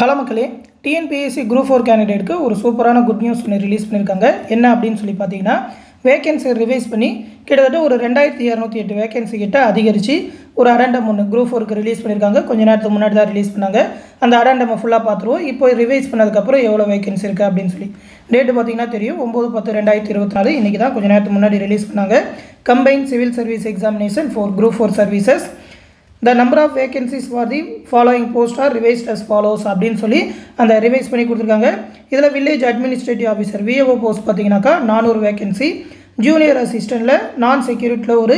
Hello மக்களே, TNPSC group 4 கேண்டிடேட்க்கு ஒரு சூப்பரான குட் நியூஸ் ஒன்று ரிலீஸ் பண்ணியிருக்காங்க. என்ன அப்படின்னு சொல்லி பார்த்தீங்கன்னா, வேகன்சி ரிவைஸ் பண்ணி கிட்டத்தட்ட ஒரு 2208 வேகன்சி கிட்ட அதிகரித்து ஒரு அடண்டம் ஒன்று குரூப் 4க்கு ரிலீஸ் பண்ணியிருக்காங்க. கொஞ்சம் நேரத்துக்கு முன்னாடி தான் ரிலீஸ் பண்ணாங்க. அந்த அடண்டமை ஃபுல்லாக பார்த்துருவோம். இப்போ ரிவைஸ் பண்ணதுக்கப்புறம் எவ்வளோ வேகன்சி இருக்குது அப்படின்னு சொல்லி டேட்டு பார்த்தீங்கன்னா தெரியும். 9/10/2024 இன்றைக்கி தான் கொஞ்சம் நேரத்துக்கு முன்னாடி ரிலீஸ் பண்ணாங்க. Combine civil service examination for group 4 services. The number of vacancies for the following posts are revised as follows அப்படின்னு சொல்லி அந்த ரிவைஸ் பண்ணி கொடுத்துருக்காங்க. இதில் village administrative officer VAO post பார்த்தீங்கன்னாக்கா 400 வேகன்சி, ஜூனியர் அசிஸ்டண்ட்டில் நான் செக்யூரிட்டியில் ஒரு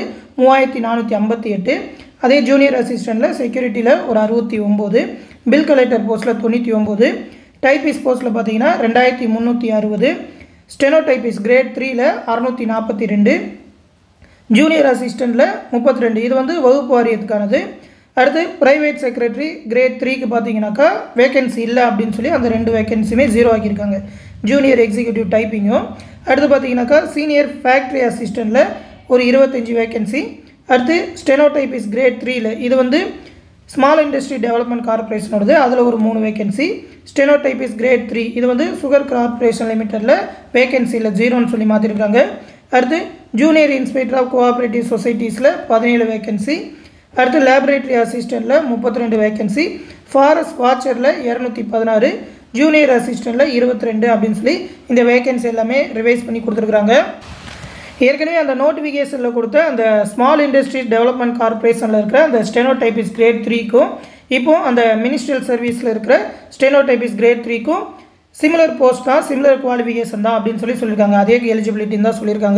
3458, அதே ஜூனியர் அசிஸ்டண்ட்டில் செக்யூரிட்டியில் ஒரு 69, பில் கலெக்டர் போஸ்ட்டில் 99, டைபிஸ்ட் போஸ்ட்டில் பார்த்தீங்கன்னா 2360, ஸ்டெனோ டைபிஸ்ட் கிரேட் 3ல் 642, ஜூனியர் அசிஸ்டண்ட்டில் 32. இது வந்து வகுப்பு வாரியத்துக்கானது. அடுத்து ப்ரைவேட் செக்ரட்டரி கிரேட் 3க்கு பார்த்தீங்கன்னாக்கா வேகன்சி இல்லை அப்படின்னு சொல்லி அந்த 2 வேகன்சியுமே 0 ஆக்கியிருக்காங்க, ஜூனியர் எக்ஸிக்யூட்டிவ் டைப்பிங்கும். அடுத்து பார்த்தீங்கன்னாக்கா சீனியர் ஃபேக்ட்ரி அசிஸ்டண்ட்டில் ஒரு 25 வேகன்சி. அடுத்து ஸ்டெனோ டைபிஸ்ட் கிரேட் 3ல் இது வந்து ஸ்மால் இண்டஸ்ட்ரி டெவலப்மெண்ட் கார்பரேஷனோடது, அதில் ஒரு 3 வேகன்சி. ஸ்டெனோ டைபிஸ்ட் கிரேட் 3 இது வந்து சுகர் கார்பரேஷன் லிமிட்டடில் வேகன்சி இல்லை, 0ன்னு சொல்லி மாற்றிருக்காங்க. அடுத்து ஜூனியர் இன்ஸ்பெக்டர் ஆஃப் கோஆப்ரேட்டிவ் சொசைட்டிஸில் 17 வேகன்சி. அடுத்து லேபரேட்டரி அசிஸ்டண்ட்டில் 32 வேகன்சி, ஃபாரஸ்ட் வாட்சரில் 216, ஜூனியர் அசிஸ்டண்ட்டில் 22 அப்படின்னு சொல்லி இந்த வேகன்சி எல்லாமே ரிவைஸ் பண்ணி கொடுத்துருக்குறாங்க. ஏற்கனவே அந்த நோட்டிஃபிகேஷனில் கொடுத்த அந்த ஸ்மால் இண்டஸ்ட்ரீஸ் டெவலப்மெண்ட் கார்பரேஷனில் இருக்கிற அந்த ஸ்டெனோ டைபிஸ்ட் கிரேட் 3க்கும் இப்போது அந்த மினிஸ்ட்ரியல் சர்வீஸில் இருக்கிற ஸ்டெனோ டைபிஸ்ட் கிரேட் 3க்கும் சிமிலர் போஸ்ட் தான், சிமிலர் குவாலிஃபிகேஷன் தான் அப்படின்னு சொல்லியிருக்காங்க. அதே எலிஜிபிலிட்டின்னு தான் சொல்லியிருக்காங்க.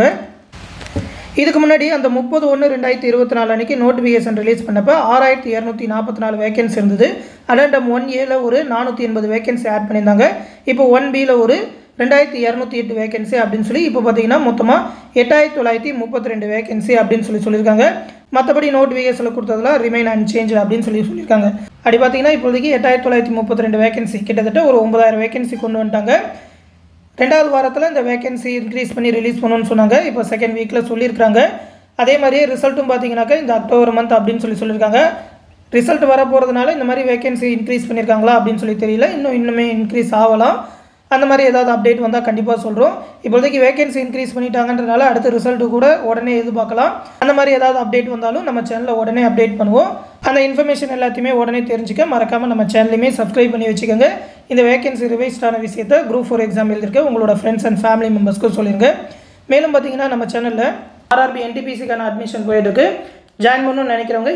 இதுக்கு முன்னாடி அந்த 30/1/2024 அன்றைக்கி நோட்டிஃபிகேஷன் ரிலீஸ் பண்ணப்போ 6244 வேகன்சி இருந்தது. அடண்டம் 1Aவில் ஒரு 480 வேகன்சி ஆட் பண்ணியிருந்தாங்க. இப்போ 1Bயில் ஒரு 2208 வேகன்சி அப்படின்னு சொல்லி இப்போ பார்த்தீங்கன்னா மொத்தமாக 8932 வேகன்சி அப்படின்னு சொல்லியிருக்காங்க. மற்றபடி நோட்டிஃபிகேஷனில் கொடுத்ததெல்லாம் ரிமைன் அன்சேஞ்ச் அப்படின்னு சொல்லியிருக்காங்க. அப்படி பார்த்தீங்கன்னா இப்போதைக்கு 8932 வேகன்சி, கிட்டத்தட்ட ஒரு 9000 வேகன்சி கொண்டு வந்துட்டாங்க. 2வது வாரத்தில் இந்த வேகன்சி இன்க்ரீஸ் பண்ணி ரிலீஸ் பண்ணணும்னு சொன்னாங்க. இப்போ செகண்ட் வீக்கில் சொல்லியிருக்காங்க. அதே மாதிரியே ரிசல்ட்டும் பார்த்தீங்கன்னாக்கா இந்த அக்டோபர் மந்த் அப்படின்னு சொல்லியிருக்காங்க. ரிசல்ட் வர போகிறதுனால இந்த மாதிரி வேகன்சி இன்க்ரீஸ் பண்ணியிருக்காங்களா அப்படின்னு சொல்லி தெரியல. இன்னுமே இன்க்ரீஸ் ஆகலாம். அந்த மாதிரி ஏதாவது அப்டேட் வந்தால் கண்டிப்பாக சொல்கிறோம். இப்போதைக்கு வேகன்சி இன்க்ரீஸ் பண்ணிட்டாங்கன்றனால அடுத்த ரிசல்ட்டு கூட உடனே எதிர்பார்க்கலாம். அந்த மாதிரி ஏதாவது அப்டேட் வந்தாலும் நம்ம சேனலில் உடனே அப்டேட் பண்ணுவோம். அந்த இன்ஃபர்மேஷன் எல்லாத்தையுமே உடனே தெரிஞ்சுக்க மறக்காமல் நம்ம சேனலையுமே சப்ஸ்கிரைப் பண்ணி வச்சுக்கோங்க. இந்த வேகன்சி ரிவைஸ்டான விஷயத்தை குரூப் 4 எக்ஸாம் எழுதிருக்க உங்களோட ஃப்ரெண்ட்ஸ் அண்ட் ஃபேமிலி மெம்பர்ஸ்க்கு சொல்லிடுங்க. மேலும் பார்த்தீங்கன்னா நம்ம சேனலில் RRB NTPCக்கான அட்மிஷன் போயிட்டுருக்கு. ஜாயின் பண்ணணும்னு நினைக்கிறவங்க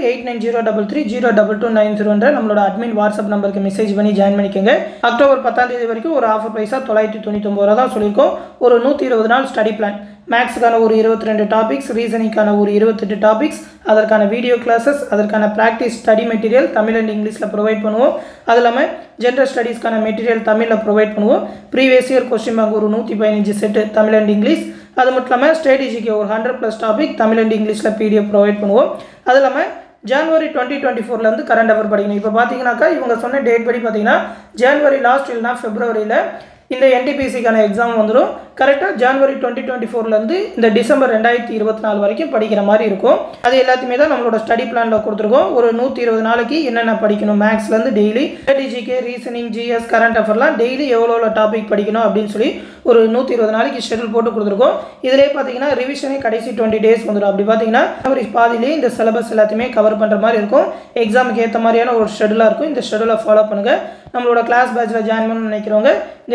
8903302290 நம்மளோட அட்மின் வாட்ஸ்அப் நம்பருக்கு மெசேஜ் பண்ணி ஜாயின் பண்ணிக்கோங்க. அக்டோபர் 10 வரைக்கும் ஒரு ஆஃபர் ப்ரைஸாக 999 தான் சொல்லியிருக்கோம். ஒரு 120 நாள் ஸ்டடி பிளான், மேக்ஸுக்கான ஒரு 22 டாபிக்ஸ், ரீசனிங்கான ஒரு 28 டாபிக்ஸ், அதற்கான வீடியோ கிளாஸஸ், அதற்கான practice study material Tamil and இங்கிலீஷில் ப்ரொவைட் பண்ணுவோம். அது இல்லாமல் ஜென்ரல் ஸ்டடீஸ்க்கான மெட்டீரியல் தமிழில் ப்ரொவைட் பண்ணுவோம். ப்ரீவியஸ் இயர் கொஸ்டின் பேங்க் ஒரு 115 செட்டு தமிழ் அண்ட் இங்கிலீஷ். அது மட்டும் இல்லாமல் ஸ்ட்ராட்டஜிக்கு ஒரு 100+ டாபிக் தமிழ் அண்ட் இங்கிலீஷில் PDF ப்ரொவைட் பண்ணுவோம். அது இல்லாமல் ஜனவரி 2024 கரண்ட் அஃபேர் படிக்கணும். இப்போ பார்த்தீங்கன்னாக்கா இவங்க சொன்ன டேட் படி பார்த்தீங்கன்னா ஜனவரி லாஸ்ட் இல்லைனா ஃபெப்ரவரியில் இந்த NTPCக்கான எக்ஸாம் வந்துடும். கரெக்டாக ஜனவரி 2024 இந்த டிசம்பர் 2024 வரைக்கும் படிக்கிற மாதிரி இருக்கும். அது எல்லாத்தையுமே தான் நம்மளோட ஸ்டடி பிளானில் கொடுத்துருக்கோம். ஒரு 120 நாளைக்கு என்னென்ன படிக்கணும், மேக்ஸ்லேருந்து டெய்லி ஸ்ட்ராட்டஜிக்கு, ரீசனிங், GS, கரண்ட் அஃபேர்லாம் டெய்லி எவ்வளோ டாபிக் படிக்கணும் அப்படின்னு சொல்லி ஒரு 120 நாளைக்கு ஷெடியூல் போட்டு கொடுத்துருக்கோம். இதிலே பார்த்தீங்கன்னா ரிவிஷனே கடைசி 20 டேஸ் வந்துடும். அப்படி பார்த்தீங்கன்னா ஒரு பாதியிலே இந்த சிலபஸ் எல்லாத்தையுமே கவர் பண்ணுற மாதிரி இருக்கும். எக்ஸாமுக்கு ஏற்ற மாதிரியான ஒரு ஷெடியூலாக இருக்கும். இந்த ஷெடியூலை ஃபாலோ பண்ணுங்கள். நம்மளோட கிளாஸ் பேட்சில் ஜாயின் பண்ணணும்னு நினைக்கிறவங்க இந்த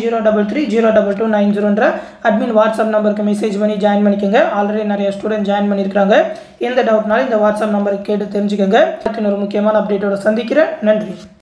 8903302290 அட்மின் வாட்ஸ்அப் நம்பருக்கு மெசேஜ் பண்ணி ஜாயின் பண்ணிக்கோங்க. ஆல்ரெடி நிறைய ஸ்டூடெண்ட் ஜாயின் பண்ணியிருக்காங்க. எந்த டவுட்னாலும் இந்த வாட்ஸ்அப் நம்பருக்கு கேட்டு தெரிஞ்சுக்கோங்க. இன்னொரு முக்கியமான அப்டேட்டோட சந்திக்கிறேன். நன்றி.